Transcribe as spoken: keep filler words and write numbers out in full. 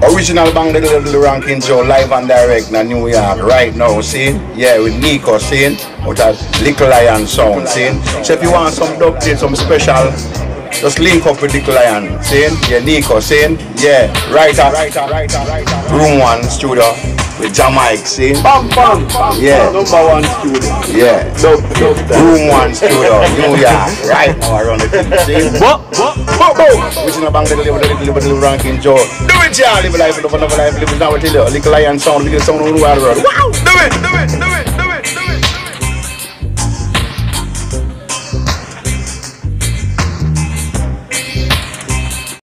Original Bang the Little Ranking Joe live and direct in New York right now, see? Yeah, with Nico, see? Out of Little Lion Sound, see? So if you want some dub tape, some special, just link up with Little Lion, see? Yeah, Nico, see? Yeah, right at Room One Studio with Jamaica, see? Bam, bam, bam. Yeah. Number one studio. Yeah. Dub, dub, Room One Studio, New York, right now around the thing, see? What? What? What? What? Original Bang the Little Little Little Ranking Joe. Do it, yeah! Live life, live another life, live now with Little Lion Sound, biggest sound in the world. Wow! Do it! Do it!